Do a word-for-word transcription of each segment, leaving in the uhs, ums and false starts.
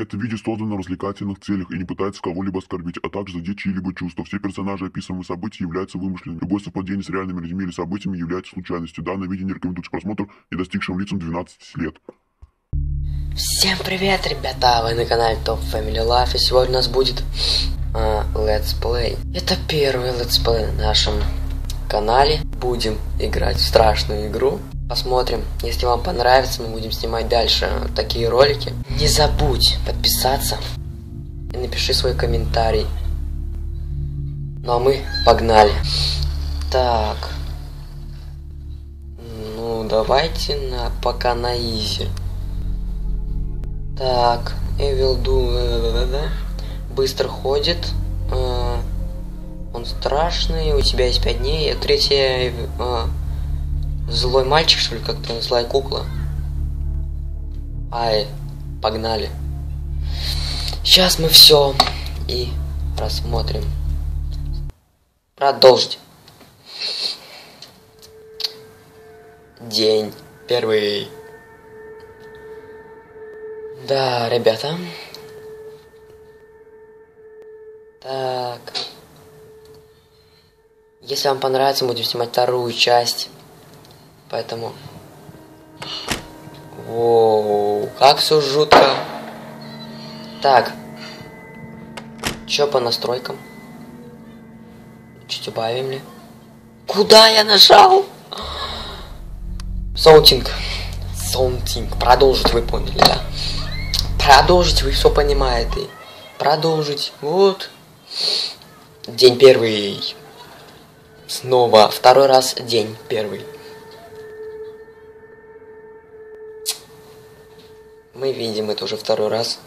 Это видео создано в развлекательных целях и не пытается кого-либо оскорбить, а также задеть чьи-либо чувства. Все персонажи описываемых событий являются вымышленными. Любое совпадение с реальными людьми или событиями является случайностью. Данное видео не рекомендуется к просмотру не достигшим лицам двенадцати лет. Всем привет, ребята! Вы на канале Top Family Life, и сегодня у нас будет uh, Let's Play. Это первый Let's Play на нашем канале. Будем играть в страшную игру. Посмотрим. Если вам понравится, мы будем снимать дальше такие ролики. Не забудь подписаться и напиши свой комментарий. Ну а мы погнали. Так. Ну давайте на пока на изи. Так, Evil Do быстро ходит. Э, он страшный. У тебя есть пять дней. Третья э, злой мальчик, что ли, как-то злая кукла. Ай, погнали. Сейчас мы все и рассмотрим. Продолжить. День первый. Да, ребята. Так. Если вам понравится, будем снимать вторую часть. Поэтому... Воу, как все жутко. Так. Чё по настройкам? Чуть убавим ли? Куда я нажал? Саунтинг. Саунтинг. Продолжить вы поняли, да? Продолжить, вы все понимаете. Продолжить. Вот. День первый. Снова. Второй раз день первый. Мы видим это уже второй раз.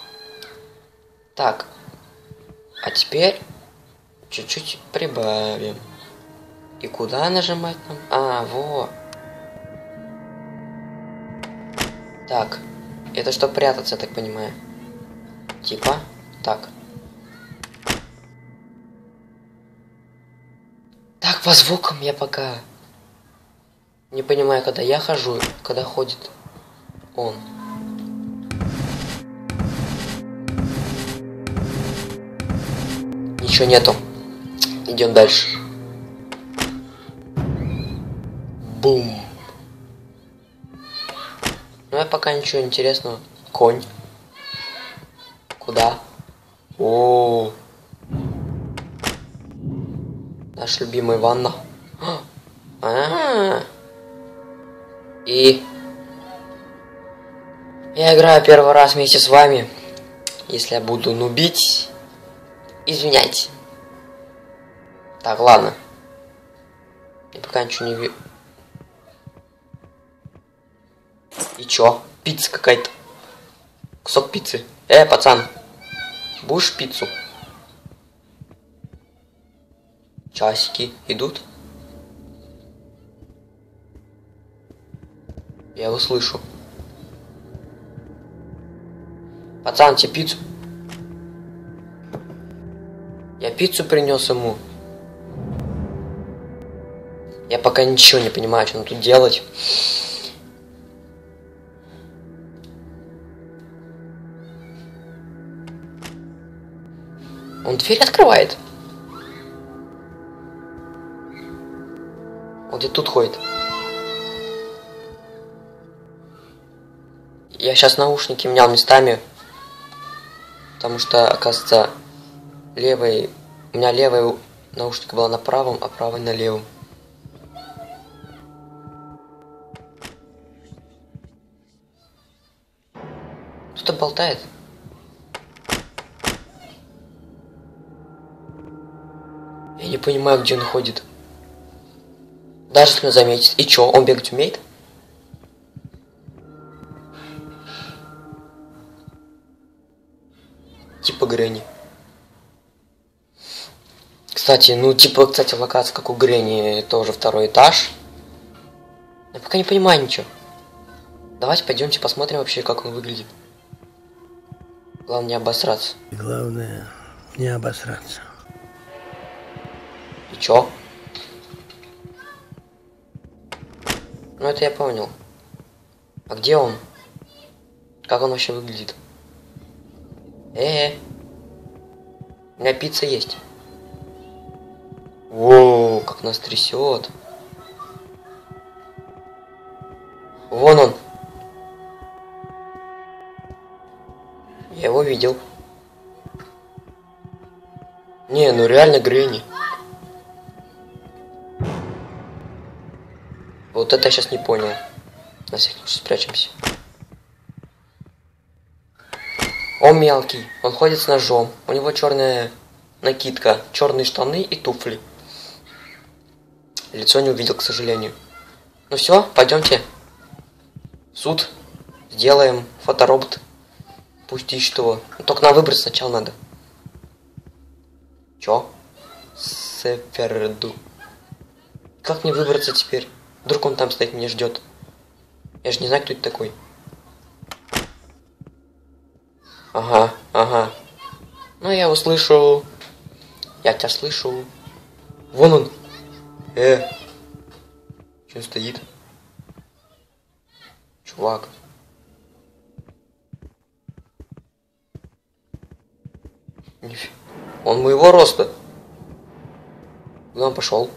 Так. А теперь чуть-чуть прибавим. И куда нажимать нам? А, вот. Так. Это что, прятаться, я так понимаю. Типа. Так. Так, по звукам я пока не понимаю, когда я хожу, когда ходит он. Ничего нету. Идем дальше. Бум. Ну я пока ничего интересного. Конь. Куда? О, наш любимый ванна. А -а -а. И я играю первый раз вместе с вами. Если я буду нубить, извиняйте. Так, ладно. Я пока ничего не вижу. И чё? Пицца какая-то. Кусок пиццы. Э, пацан. Будешь пиццу? Часики идут. Я его слышу. Пацан, тебе пиццу. Я пиццу принес ему. Я пока ничего не понимаю, что нам тут делать. Он дверь открывает. Он где тут ходит. Я сейчас наушники менял местами. Потому что, оказывается, левый... У меня левый наушник был на правом, а правый на левом. Кто-то болтает. Я не понимаю, где он ходит. Даже если он заметит. И чё, он бегать умеет? Типа Грэнни. Кстати, ну типа, кстати, локация как у Грэнни, тоже второй этаж. Я пока не понимаю ничего. Давайте пойдемте посмотрим вообще, как он выглядит. Главное не обосраться. Главное не обосраться. И чё? Ну это я понял. А где он? Как он вообще выглядит? Э, у меня пицца есть. Воу, как нас трясет. Вон он. Я его видел. Не, ну реально Гренни. Вот это я сейчас не понял. На всякий случай спрячемся. Он мелкий, он ходит с ножом. У него черная накидка, черные штаны и туфли. Лицо не увидел, к сожалению. Ну все, пойдемте. Суд. Сделаем фоторобот. Пусть ищет его. Но только на выбрать сначала надо. Чё? Северду. Как мне выбраться теперь? Вдруг он там стоит, меня ждет. Я же не знаю, кто это такой. Ага, ага. Ну, я его слышу. Я тебя слышу. Вон он. Э. Че он стоит? Чувак. Нифига. Он моего роста. Куда он пошел?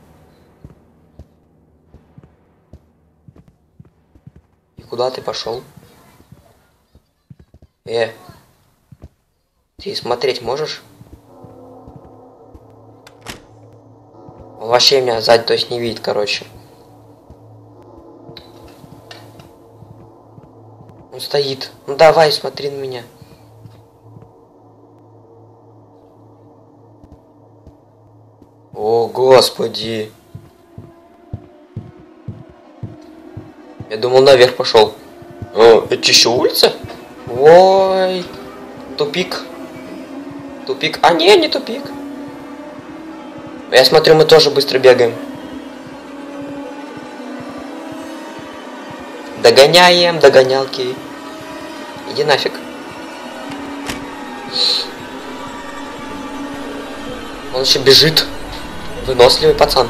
И куда ты пошел? Э. Ты смотреть можешь? Он вообще меня сзади, то есть не видит, короче. Он стоит. Ну давай, смотри на меня. О, господи. Я думал, наверх пошел. О, это еще улица? Ой. Тупик. Тупик. А, не, не тупик. Я смотрю, мы тоже быстро бегаем. Догоняем, догонялки. Иди нафиг. Он еще бежит. Выносливый пацан.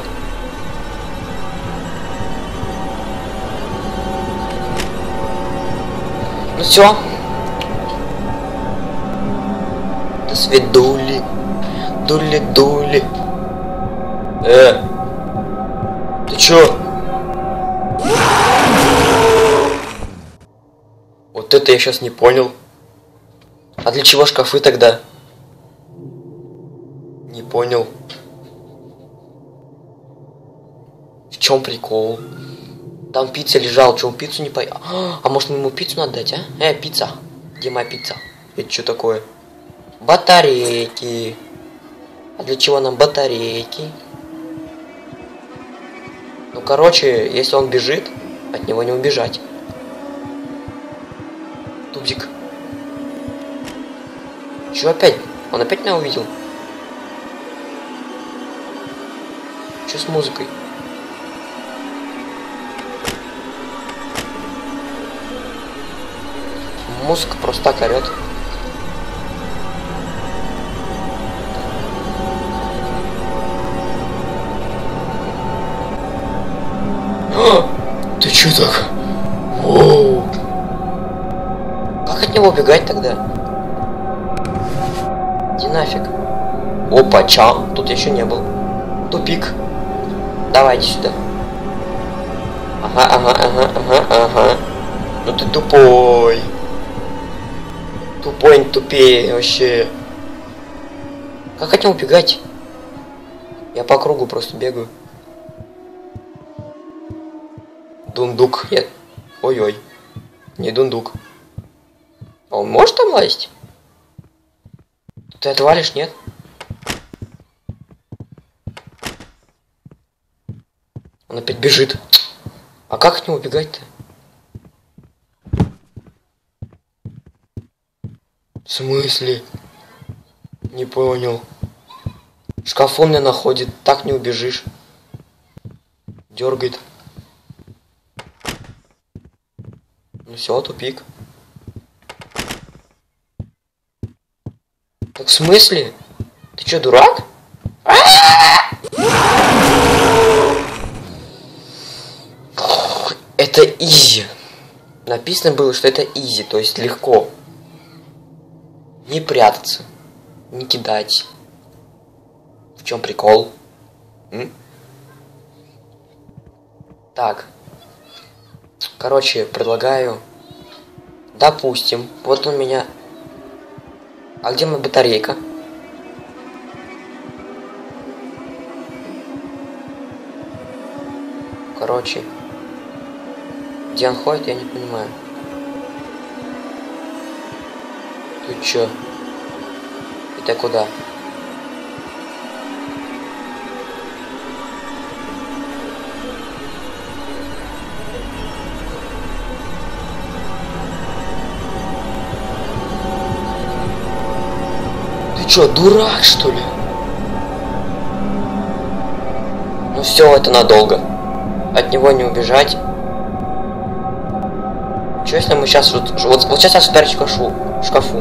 Ну все. До свидули. Дули-дули. Э. Ты чё? Вот это я сейчас не понял. А для чего шкафы тогда? Не понял. В чем прикол? Там пицца лежала, что он пиццу не поел? А может ему пиццу надо дать, а? Э, пицца. Где моя пицца? Это что такое? Батарейки. А для чего нам батарейки? Ну, короче, если он бежит, от него не убежать. Тубзик. Чё опять? Он опять меня увидел? Чё с музыкой? Музыка просто так орёт. Ты чё так? Воу. Как от него убегать тогда? Иди нафиг. Опа, чам. Тут я еще не был. Тупик. Давай, иди сюда. Ага, ага, ага, ага, ага. Ну ты тупой. Тупой, не тупее вообще. Как от него убегать? Я по кругу просто бегаю. Дундук. Я... Ой-ой. Не дундук. А он может там лазить? Ты отвалишь, нет? Он опять бежит. А как от него убегать-то? В смысле? Не понял. Шкаф он меня находит. Так не убежишь. Дергает. Ну все, тупик. Так в смысле? Ты что, дурак? Это изи. Написано было, что это изи, то есть легко. Не прятаться. Не кидать. В чем прикол? М? Так. Короче, предлагаю. Допустим, вот у меня. А где моя батарейка? Короче. Где он ходит, я не понимаю. Ты чё? Это куда? Ты чё, дурак, что ли? Ну все, это надолго. От него не убежать. Что если мы сейчас вот, вот, вот сейчас я спрячу в шкафу, в шкафу?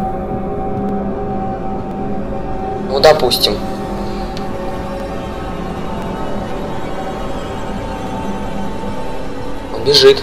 Ну допустим. Он бежит.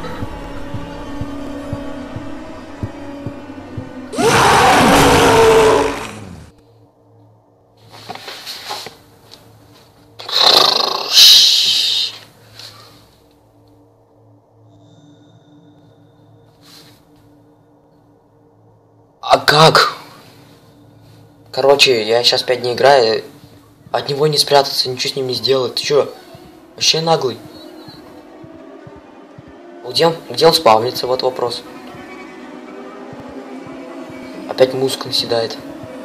А как? Короче, я сейчас пять дней играю, от него не спрятаться, ничего с ним не сделать. Ты чё? Вообще наглый. Где он, где он спавнится? Вот вопрос. Опять музыка наседает.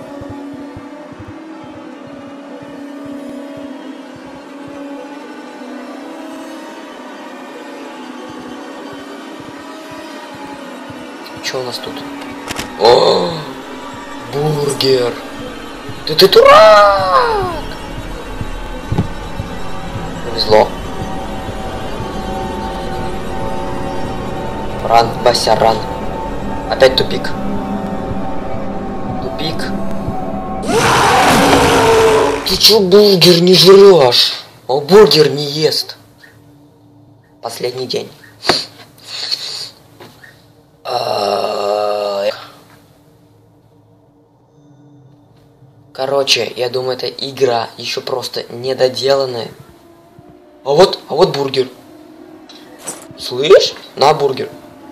Что у нас тут? О, бургер. Ты ты дурак! Повезло. Ран, Бася, ран. Опять тупик. Тупик. Ты чё бургер не жрёшь? Он бургер не ест. Последний день. Короче, я думаю, эта игра еще просто недоделанная. А вот, а вот бургер. Слышь? На бургер.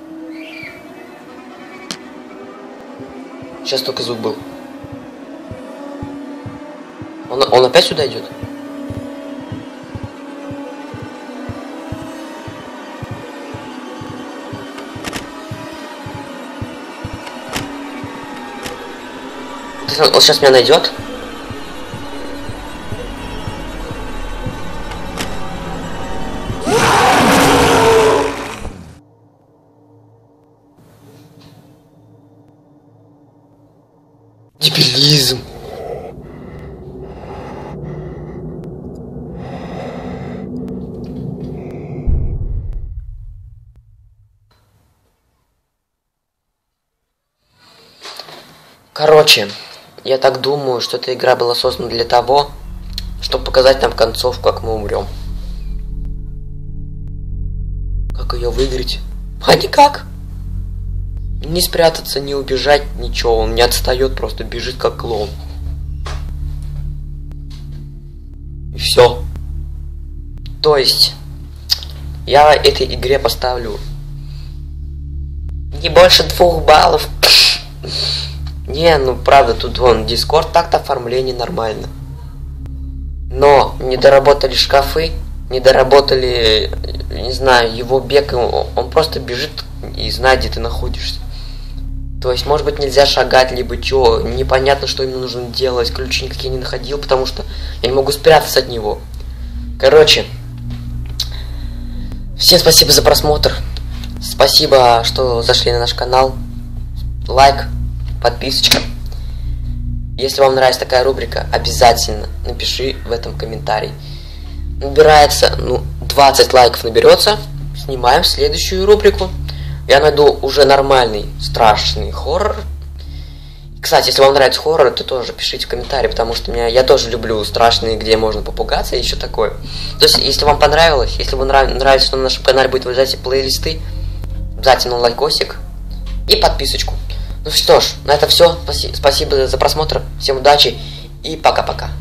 Сейчас только звук был. Он, он опять сюда идет? Он сейчас меня найдет. Дебилизм. Короче, я так думаю, что эта игра была создана для того, чтобы показать нам концовку, как мы умрем. Как ее выиграть? А никак. Не спрятаться, не убежать, ничего. Он не отстает, просто бежит как клоун. И все. То есть, я этой игре поставлю не больше двух баллов. Не, ну правда, тут вон Discord, так-то оформление нормально. Но не доработали шкафы, не доработали, не знаю, его бег, он, он просто бежит и знает, где ты находишься. То есть, может быть, нельзя шагать, либо чё, непонятно, что именно нужно делать, ключи никакие не находил, потому что я не могу спрятаться от него. Короче, всем спасибо за просмотр, спасибо, что зашли на наш канал, лайк, подписочка. Если вам нравится такая рубрика, обязательно напиши в этом комментарий. Набирается, ну, двадцать лайков наберется, снимаем следующую рубрику. Я найду уже нормальный, страшный хоррор. Кстати, если вам нравится хоррор, то тоже пишите в комментарии, потому что меня, я тоже люблю страшные, где можно попугаться и еще такое. То есть, если вам понравилось, если вам нрав, нравится, что на нашем канале будет выезжать плейлисты, обязательно лайкосик и подписочку. Ну что ж, на этом все. Спасибо за просмотр. Всем удачи и пока-пока.